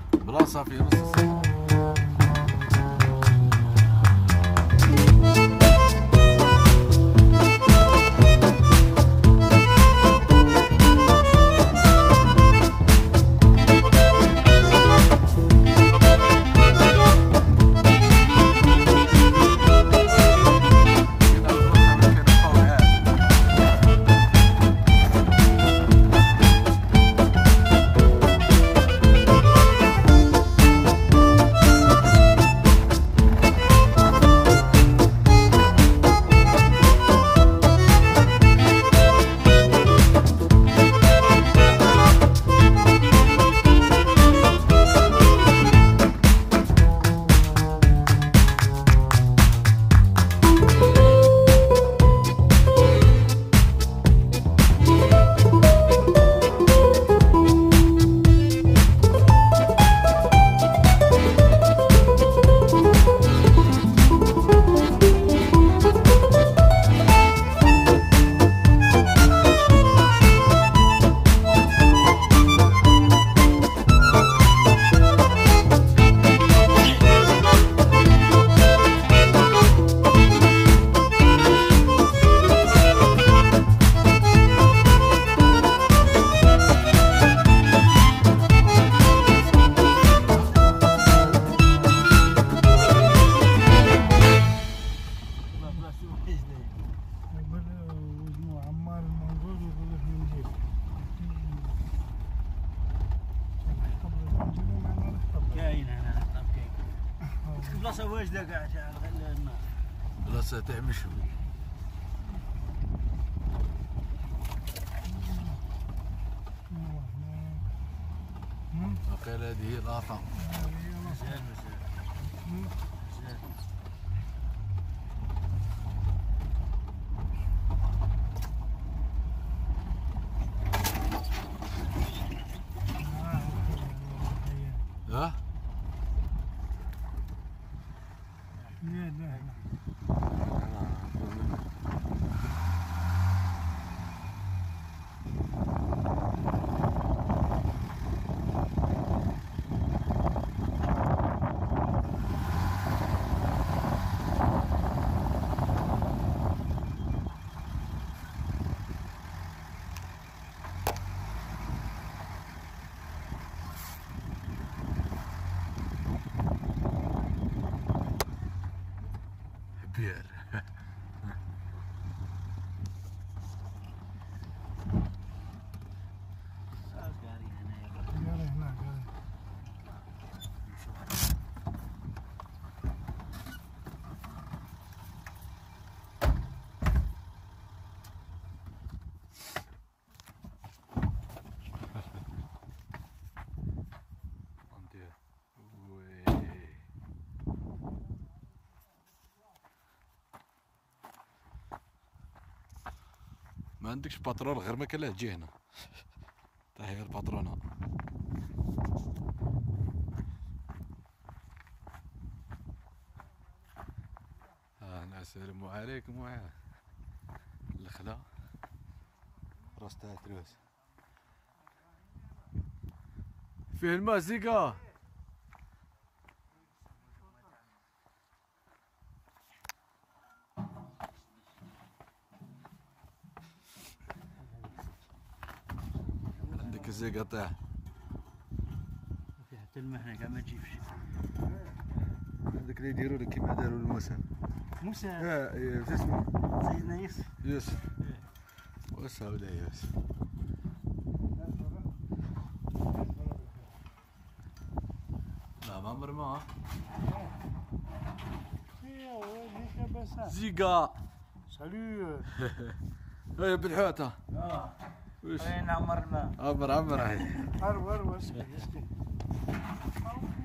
بلاصة في نص الصحراء. بلاصة واجدة كاع شاعر غير النار. بلاصة تاع مشوي. وقيل هذه هي الآفاق. مزال مزال. ها؟ بير. ما عندكش باترون غير ما كان له تجي هنا. تحية الباترونة. السلام عليكم وعليكم الخلا راس تاع تروس فيه المازيكا. عندك الزيقة طاح فيها حتى الماء هنا كاع ما تجيبش. عندك اللي يديروا لك كيما داروا لموسى. موسى؟ شو اسمه؟ سيدنا يوسف. يوسف. موسى ولا يوسف؟ لا ما مرمى. زيقا. سالو. هيا بالحوته. وين عمرنا؟ عمر هاي. اسكت اسكت.